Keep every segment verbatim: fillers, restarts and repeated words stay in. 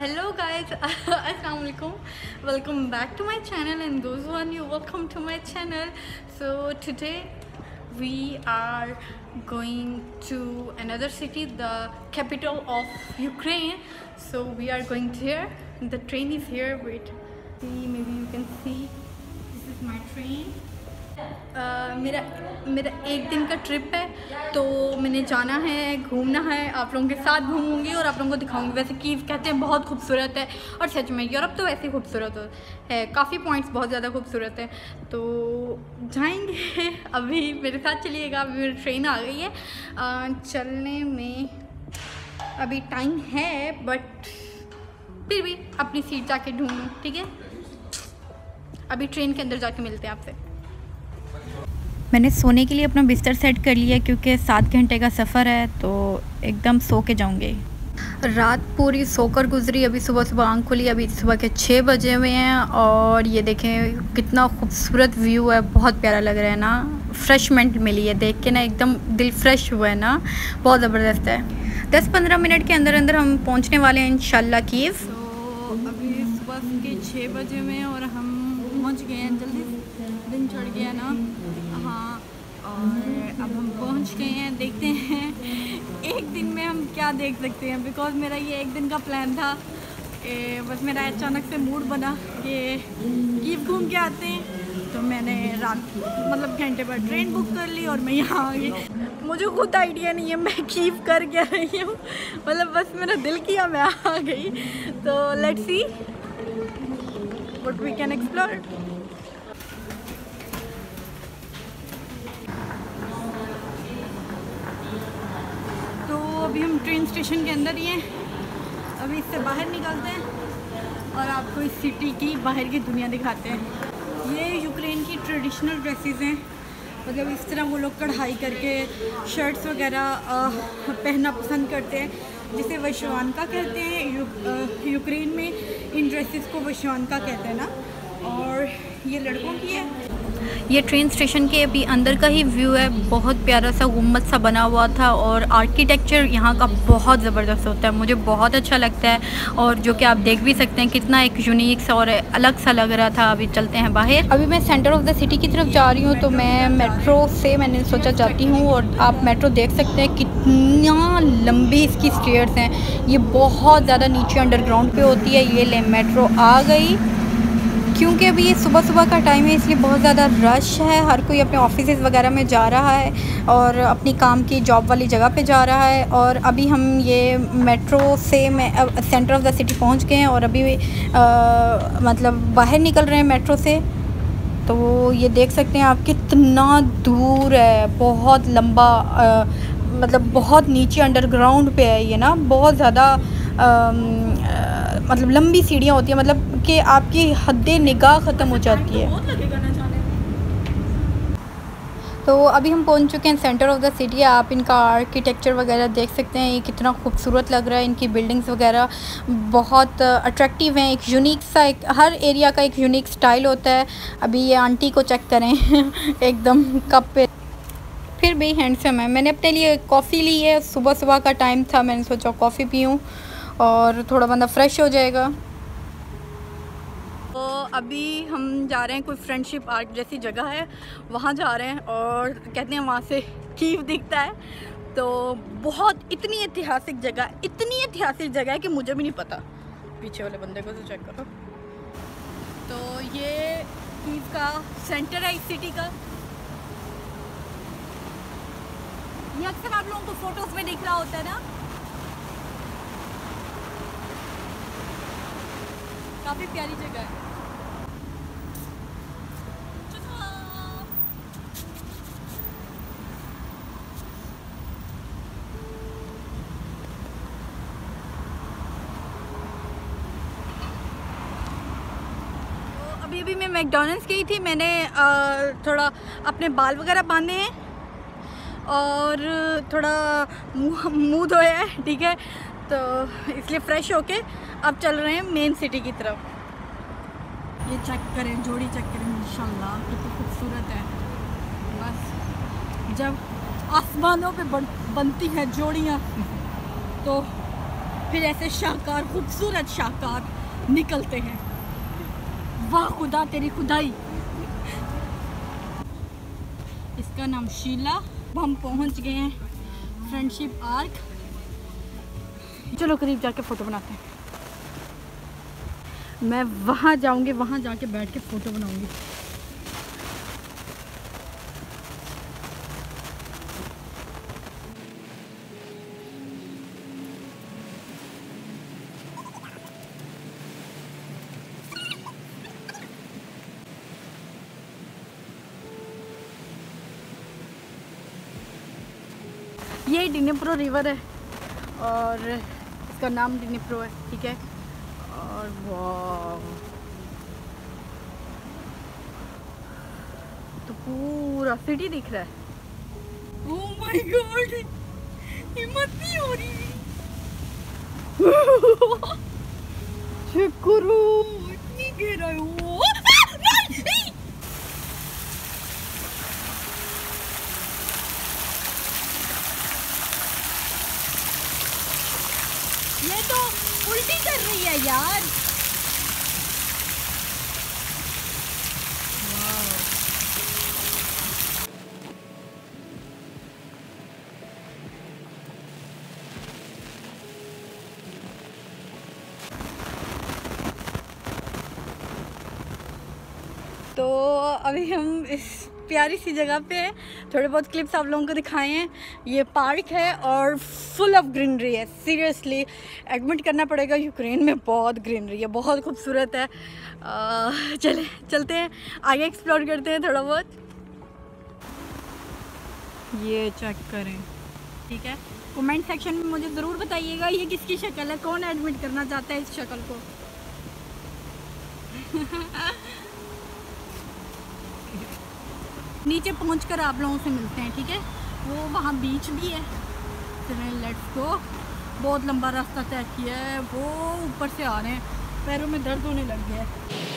Hello guys, assalamu alaikum. Welcome back to my channel, and those who are new, welcome to my channel. So today we are going to another city, the capital of Ukraine. So we are going there. The train is here. Wait, see, maybe you can see. This is my train. Uh, मेरा मेरा एक दिन का trip है, तो मैंने जाना है, घूमना है, आप लोगों के साथ घूमूंगी और आप लोगों को दिखाऊंगी। वैसे कीव कहते हैं बहुत खूबसूरत है, और सच में यूरोप तो वैसे खूबसूरत है, काफ़ी पॉइंट्स बहुत ज़्यादा खूबसूरत है। तो जाएंगे, अभी मेरे साथ चलिएगा। अभी मेरी ट्रेन आ गई है, आ, चलने में अभी टाइम है, बट फिर भी अपनी सीट जाके ढूंढूँ, ठीक है। अभी ट्रेन के अंदर जाके मिलते हैं आपसे। मैंने सोने के लिए अपना बिस्तर सेट कर लिया, क्योंकि सात घंटे का सफ़र है, तो एकदम सो के जाऊँगी। रात पूरी सोकर गुजरी, अभी सुबह सुबह आँख खुली, अभी सुबह के छः बजे हुए हैं, और ये देखें कितना खूबसूरत व्यू है, बहुत प्यारा लग रहा है ना। फ्रेशमेंट मिली है देख के ना, एकदम दिल फ्रेश हुआ है ना, बहुत ज़बरदस्त है। दस पंद्रह मिनट के अंदर अंदर हम पहुँचने वाले हैं इंशाल्लाह कीव। तो अभी सुबह के छः बजे हुए हैं और हम पहुँच गए हैं, जल्दी दिन चढ़ गया ना। हाँ, और अब हम पहुंच गए हैं। देखते हैं एक दिन में हम क्या देख सकते हैं, बिकॉज़ मेरा ये एक दिन का प्लान था। ए, बस मेरा अचानक से मूड बना कि कीव घूम के आते हैं, तो मैंने रात मतलब घंटे पर ट्रेन बुक कर ली और मैं यहाँ आ गई। मुझे खुद आइडिया नहीं है मैं कीव कर क्या रही हूँ, मतलब बस मेरा दिल किया मैं आ गई। तो let's see what we can explore. अभी हम ट्रेन स्टेशन के अंदर ही हैं, अभी इससे बाहर निकलते हैं और आपको इस सिटी की बाहर की दुनिया दिखाते हैं। ये यूक्रेन की ट्रेडिशनल ड्रेसेस हैं, मतलब इस तरह वो लोग कढ़ाई करके शर्ट्स वगैरह पहनना पसंद करते हैं, जिसे वशवानका कहते हैं। यू, यूक्रेन में इन ड्रेसेस को वशवानका कहते हैं ना। और ये लड़कों की है। ये ट्रेन स्टेशन के अभी अंदर का ही व्यू है, बहुत प्यारा सा गुम्बद सा बना हुआ था, और आर्किटेक्चर यहाँ का बहुत ज़बरदस्त होता है, मुझे बहुत अच्छा लगता है। और जो कि आप देख भी सकते हैं कितना एक यूनिक सा और अलग सा लग रहा था। अभी चलते हैं बाहर। अभी मैं सेंटर ऑफ द सिटी की तरफ जा रही हूँ, तो मैं मेट्रो से मैंने सोचा जाती हूँ, और आप मेट्रो देख सकते हैं कितना लंबी इसकी स्टेयर्स हैं। ये बहुत ज़्यादा नीचे अंडरग्राउंड पे होती है। ये ले मेट्रो आ गई, क्योंकि अभी ये सुबह सुबह का टाइम है, इसलिए बहुत ज़्यादा रश है। हर कोई अपने ऑफिस वगैरह में जा रहा है और अपनी काम की जॉब वाली जगह पे जा रहा है। और अभी हम ये मेट्रो से मैं सेंटर ऑफ द सिटी पहुंच गए हैं, और अभी आ, मतलब बाहर निकल रहे हैं मेट्रो से। तो ये देख सकते हैं आप कितना दूर है, बहुत लंबा, आ, मतलब बहुत नीचे अंडरग्राउंड पे है ये ना, बहुत ज़्यादा मतलब लंबी सीढ़ियाँ होती हैं, मतलब कि आपकी हद्दे निगाह ख़त्म हो जाती है। तो अभी हम पहुंच चुके हैं सेंटर ऑफ द सिटी। आप इनका आर्किटेक्चर वगैरह देख सकते हैं, ये कितना खूबसूरत लग रहा है। इनकी बिल्डिंग्स वगैरह बहुत अट्रैक्टिव हैं, एक यूनिक सा, एक हर एरिया का एक यूनिक स्टाइल होता है। अभी ये आंटी को चेक करें एकदम कप पे, फिर भी हैंडसम है। मैंने अपने लिए कॉफ़ी ली है, सुबह सुबह का टाइम था, मैंने सोचा कॉफ़ी पीऊँ और थोड़ा बंदा फ्रेश हो जाएगा। तो अभी हम जा रहे हैं, कोई फ्रेंडशिप आर्ट जैसी जगह है, वहाँ जा रहे हैं, और कहते हैं वहाँ से कीव दिखता है। तो बहुत इतनी ऐतिहासिक जगह, इतनी ऐतिहासिक जगह है कि मुझे भी नहीं पता। पीछे वाले बंदे को तो चेक करो। तो ये कीव का सेंटर है इस सिटी का। ये अक्सर आप लोगों को फोटोज़ में दिख रहा होता है ना। काफ़ी प्यारी जगह है। तो अभी अभी मैं मैकडॉनल्ड्स गई थी, मैंने आ, थोड़ा अपने बाल वगैरह बांधे हैं और थोड़ा मुँह मुँह धोया है, ठीक है। तो इसलिए फ्रेश होके अब चल रहे हैं मेन सिटी की तरफ। ये चेक करें, जोड़ी चेक करें, इंशाल्लाह कितनी खूबसूरत है। बस जब आसमानों पे बन, बनती हैं जोड़ियाँ, तो फिर ऐसे शाहकार, खूबसूरत शाहकार निकलते हैं। वाह खुदा तेरी खुदाई। इसका नाम शीला। हम पहुंच गए हैं फ्रेंडशिप आर्क। चलो करीब जाके फ़ोटो बनाते हैं। मैं वहाँ जाऊंगी, वहाँ जाके बैठ के फ़ोटो बनाऊंगी। ये डिनिप्रो रिवर है और इसका नाम डिनिप्रो है, ठीक है। और वाह, तो पूरा सिटी दिख रहा है। ओह माय गॉड, हिम्मत नहीं हो रही। चेक करो, इतनी गहराई। वो ये तो उल्टी कर रही है यार। तो अभी हम इस प्यारी सी जगह पे हैं। थोड़े बहुत क्लिप्स आप लोगों को दिखाए हैं। ये पार्क है और फुल ऑफ ग्रीनरी है। सीरियसली एडमिट करना पड़ेगा, यूक्रेन में बहुत ग्रीनरी है, बहुत खूबसूरत है। आ, चले चलते हैं आगे, एक्सप्लोर करते हैं थोड़ा बहुत। ये चेक करें, ठीक है। कमेंट सेक्शन में मुझे ज़रूर बताइएगा ये किसकी शक्ल है, कौन एडमिट करना चाहता है इस शक्ल को। नीचे पहुंचकर आप लोगों से मिलते हैं, ठीक है। वो वहाँ बीच भी है। चलें लेट्स गो। बहुत लंबा रास्ता तय किया है। वो ऊपर से आ रहे हैं, पैरों में दर्द होने लग गया है।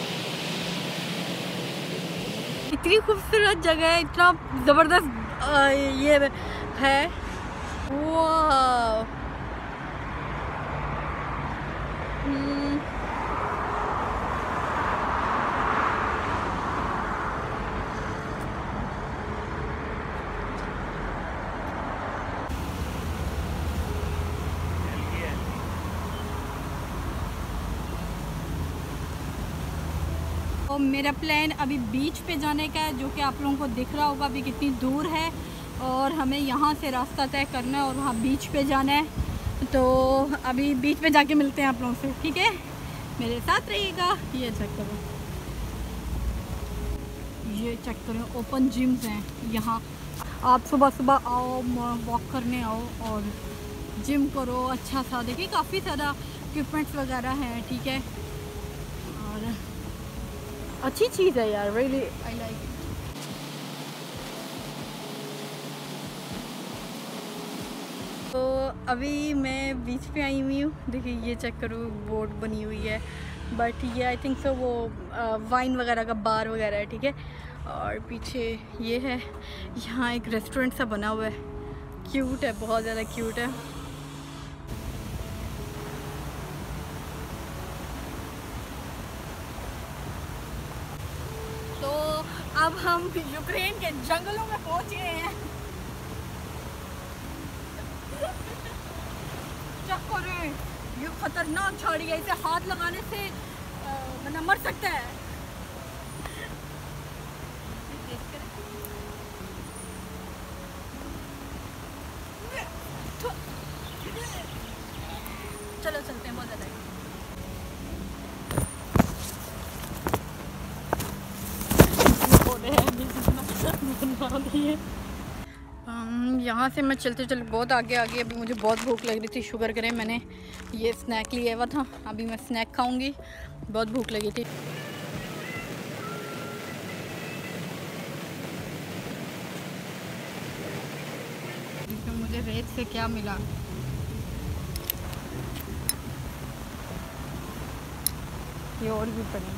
इतनी खूबसूरत जगह है, इतना ज़बरदस्त ये है। वाह, तो मेरा प्लान अभी बीच पे जाने का है, जो कि आप लोगों को दिख रहा होगा अभी कितनी दूर है। और हमें यहाँ से रास्ता तय करना है और वहाँ बीच पे जाना है। तो अभी बीच पे जाके मिलते हैं आप लोगों से, ठीक है। मेरे साथ रहिएगा। ये चेक करो, ये चेक करो, ओपन जिम्स हैं यहाँ। आप सुबह सुबह आओ, वॉक करने आओ और जिम करो। अच्छा सा देखिए, काफ़ी सारा इक्विपमेंट्स वगैरह हैं, ठीक है। और अच्छी चीज़ है यार, रियली आई लाइक इट। तो अभी मैं बीच पे आई हुई हूँ। देखिए ये चेक करो, बोर्ड बनी हुई है, बट ये आई थिंक सो वो वाइन वगैरह का बार वगैरह है, ठीक है। और पीछे ये है, यहाँ एक रेस्टोरेंट सा बना हुआ है, क्यूट है, बहुत ज़्यादा क्यूट है। तो अब हम यूक्रेन के जंगलों में पहुंच गए हैं। चेक करें, ये खतरनाक झाड़ी है, इसे हाथ लगाने से बंदा मर सकता है। चलो चलते हैं, बहुत ज़्यादा यहाँ से मैं चलते चलते बहुत आगे आ गई। अभी मुझे बहुत भूख लग रही थी, शुगर करें मैंने ये स्नैक लिया हुआ था। अभी मैं स्नैक खाऊंगी, बहुत भूख लगी थी। तो मुझे रेत से क्या मिला, ये और भी पड़ी।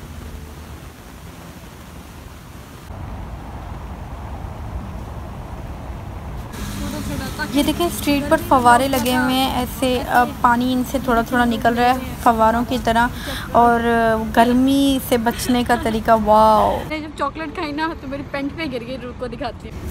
छोटा छोटा सा ये देखें स्ट्रीट पर फव्वारे लगे हुए हैं, ऐसे पानी इनसे थोड़ा थोड़ा निकल रहा है फव्वारों की तरह, और गर्मी से बचने का तरीका। वाओ, मैंने जब चॉकलेट खाई ना तो मेरी पेंट पे गिर गई। रुको दिखाती हूँ,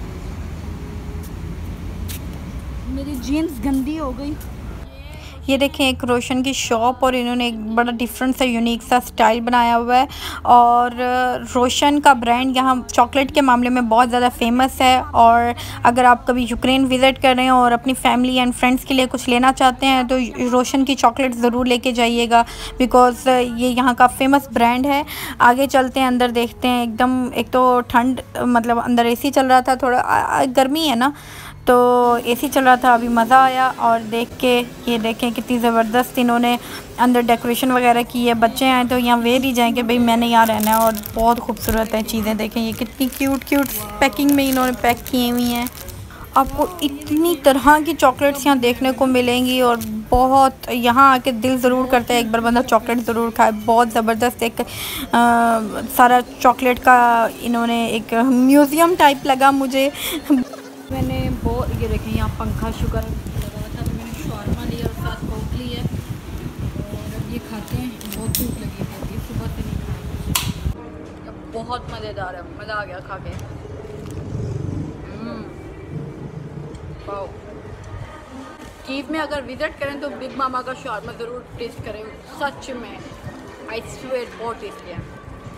मेरी जीन्स गंदी हो गई। ये देखें एक रोशन की शॉप, और इन्होंने एक बड़ा डिफरेंट सा यूनिक सा स्टाइल बनाया हुआ है। और रोशन का ब्रांड यहाँ चॉकलेट के मामले में बहुत ज़्यादा फेमस है। और अगर आप कभी यूक्रेन विज़िट कर रहे हैं और अपनी फैमिली एंड फ्रेंड्स के लिए कुछ लेना चाहते हैं तो रोशन की चॉकलेट ज़रूर लेके जाइएगा, बिकॉज़ ये यहाँ का फेमस ब्रांड है। आगे चलते हैं, अंदर देखते हैं। एकदम एक तो ठंड, मतलब अंदर एसी चल रहा था, थोड़ा गर्मी है ना तो एसी चल रहा था, अभी मज़ा आया। और देख के ये देखें कितनी ज़बरदस्त इन्होंने अंदर डेकोरेशन वगैरह की है। बच्चे आए तो यहाँ वे ही जाएँ कि भाई मैंने यहाँ रहना है। और बहुत खूबसूरत है चीज़ें, देखें ये कितनी क्यूट क्यूट पैकिंग में इन्होंने पैक की हुई हैं। आपको इतनी तरह की चॉकलेट्स यहाँ देखने को मिलेंगी, और बहुत यहाँ आके दिल ज़रूर करता है एक बार बंदा चॉकलेट ज़रूर खाए। बहुत ज़बरदस्त एक आ, सारा चॉकलेट का इन्होंने एक म्यूज़ियम टाइप लगा मुझे। मैंने बहुत, ये देखें यहाँ पंखा शुगर लगा हुआ था, तो मैंने शॉर्मा लिया और साथ कोक ली है। और अब ये खाते हैं, बहुत भूख लगी थी, सुबह से नहीं खाया। बहुत मज़ेदार है, मज़ा आ गया खा के। वाओ, कीव में अगर विज़िट करें तो बिग मामा का शॉर्मा ज़रूर टेस्ट करें, सच में आई स्वेयर बहुत टेस्टी है।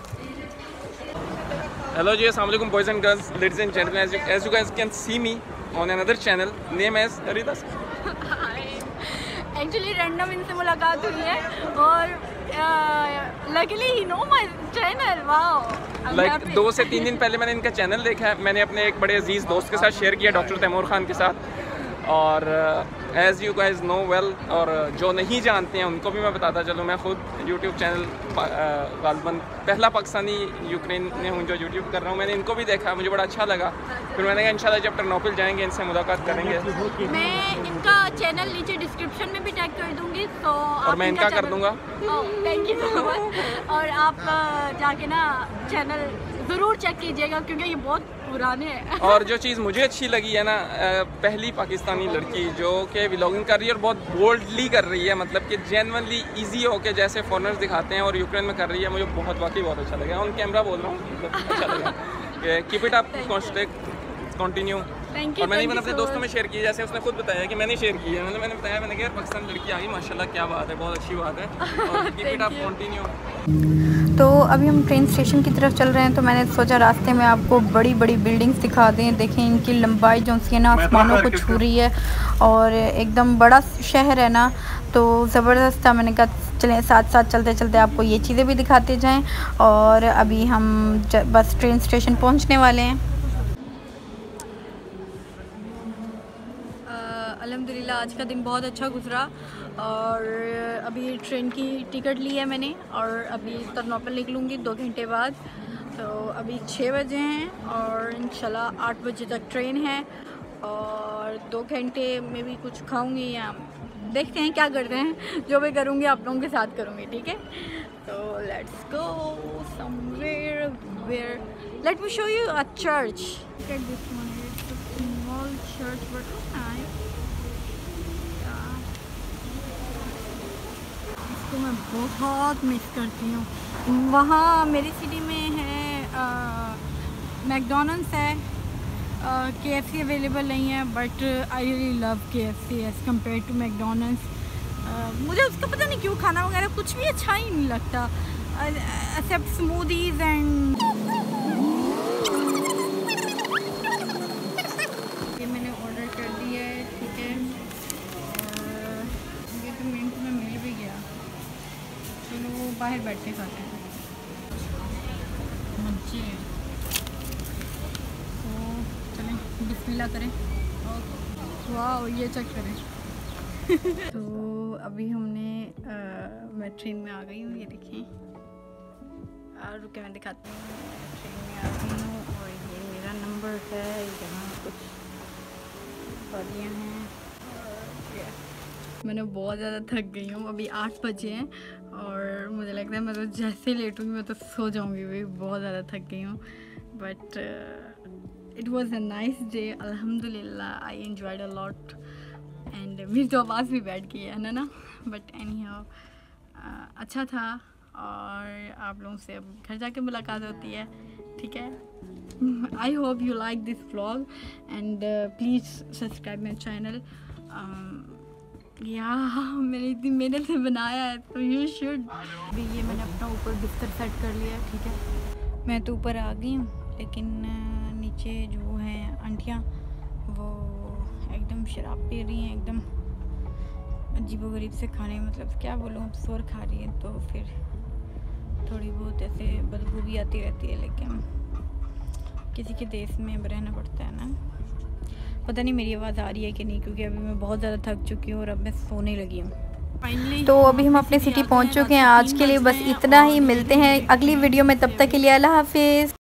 Hello जी, अस्सलाम वालेकुम boys and girls, ladies and gentlemen, as you, as you guys can see me on another channel, name as Rida. Actually random इनसे मुलाकात हुई है, और luckily he know my channel. Wow. Like दो से तीन दिन पहले मैंने इनका चैनल देखा है। मैंने अपने एक बड़े अजीज़ दोस्त के साथ शेयर किया, डॉक्टर तैमूर खान के साथ। और as you guys know well, और जो नहीं जानते हैं उनको भी मैं बताता चलूँ, मैं ख़ुद यूट्यूब चैनल गालबन पहला पाकिस्तानी यूक्रेन में हूँ जो यूट्यूब कर रहा हूँ। मैंने इनको भी देखा, मुझे बड़ा अच्छा लगा। फिर मैंने कहा इंशाल्लाह जब टर्नोपिल जाएंगे इनसे मुलाकात करेंगे। मैं इनका चैनल नीचे डिस्क्रिप्शन में भी टैग कर दूँगी, तो और मैं इनका कर दूँगा। Thank you so much. और आप जाके ना चैनल ज़रूर चेक कीजिएगा, क्योंकि ये बहुत पुराने हैं। और जो चीज़ मुझे अच्छी लगी है ना, पहली पाकिस्तानी लड़की जो कि व्लॉगिंग कर रही है और बहुत बोल्डली कर रही है, मतलब कि जेन्युइनली इजी हो के जैसे फॉरेनर्स दिखाते हैं और यूक्रेन में कर रही है, मुझे बहुत वाकई बहुत अच्छा लगा। ऑन कैमरा बोल रहा हूँ, मतलब अच्छा लगा। Keep it up, continue. और मैंने इवन अपने दोस्तों में शेयर किया, जैसे उसने खुद बताया कि मैंने शेयर किया है, मतलब मैंने बताया, मैंने कहा पाकिस्तान लड़की आ गई माशाल्लाह, क्या बात है, बहुत अच्छी बात है। और कीप इट अप, कंटिन्यू। तो अभी हम ट्रेन स्टेशन की तरफ चल रहे हैं, तो मैंने सोचा रास्ते में आपको बड़ी बड़ी बिल्डिंग्स दिखा दें। देखें इनकी लंबाई जो सी है ना आसमानों को छू रही है, और एकदम बड़ा शहर है ना, तो ज़बरदस्त था। मैंने कहा चलें साथ साथ चलते चलते आपको ये चीज़ें भी दिखाते जाएं। और अभी हम बस ट्रेन स्टेशन पहुंचने वाले हैं। अल्हम्दुलिल्लाह आज का दिन बहुत अच्छा गुजरा, और अभी ट्रेन की टिकट ली है मैंने, और अभी टर्नोपिल निकलूँगी दो घंटे बाद। तो अभी छः बजे हैं और इंशाल्लाह आठ बजे तक ट्रेन है, और दो घंटे में भी कुछ खाऊंगी या देखते हैं क्या करते हैं। जो भी करूँगी आप लोगों के साथ करूँगी, ठीक है। तो let's go somewhere, let me show you a church. This one is a small church but nice. इसको मैं बहुत मिस करती हूँ। वहाँ मेरी सिटी में है मैकडोनल्ड्स है, के एफ सी अवेलेबल नहीं है, but I really love K F C as compare to McDonald's. मुझे उसका पता नहीं क्यों खाना वगैरह कुछ भी अच्छा ही नहीं लगता, एक्सेप्ट स्मूदीज़ एंड। ये मैंने ऑर्डर कर दिया है, ठीक है, और ये तो मिनट में मिल भी गया। चलो बाहर बैठ के खाते हैं मजे। तो चलें बिस्मिल्लाह करें। वाह ये चेक करें। तो अभी हमने आ, मैं ट्रेन में आ गई हूँ, ये देखें। रुके मैं दिखाती हूँ, ट्रेन में आ गई हूँ, और ये मेरा नंबर है, यहाँ कुछ वादियाँ हैं। मैंने बहुत ज़्यादा थक गई हूँ, अभी आठ बजे हैं, और मुझे लगता है मैं तो जैसे लेटूँगी मैं तो सो जाऊँगी भाई, बहुत ज़्यादा थक गई हूँ। But it was a nice day, अल्हम्दुलिल्लाह। I enjoyed a lot and मेरी तो आवाज़ भी बैठ गई है ना ना बट एनी हाउ अच्छा था। और आप लोगों से अब घर जाके मुलाकात होती है, ठीक है। I hope you like this vlog and please subscribe my channel. या मैंने इतनी मेहनत से बनाया है तो यू शुड। अभी ये मैंने अपना ऊपर बिस्तर सेट कर लिया, ठीक है। मैं तो ऊपर आ गई हूँ, लेकिन नीचे जो हैं आंटियाँ वो एकदम शराब पी रही हैं, एकदम अजीबोगरीब से खाने, मतलब क्या बोलूँ, शोर खा रही है। तो फिर थोड़ी बहुत ऐसे बदबू भी आती रहती है, लेकिन किसी के देश में रहना पड़ता है ना। पता नहीं मेरी आवाज़ आ रही है कि नहीं, क्योंकि अभी मैं बहुत ज़्यादा थक चुकी हूँ और अब मैं सोने लगी हूँ। तो अभी हम अपने सिटी पहुँच चुके हैं। आज के लिए बस इतना ही, मिलते हैं अगली वीडियो में, तब तक के लिए अल्लाह हाफिज़।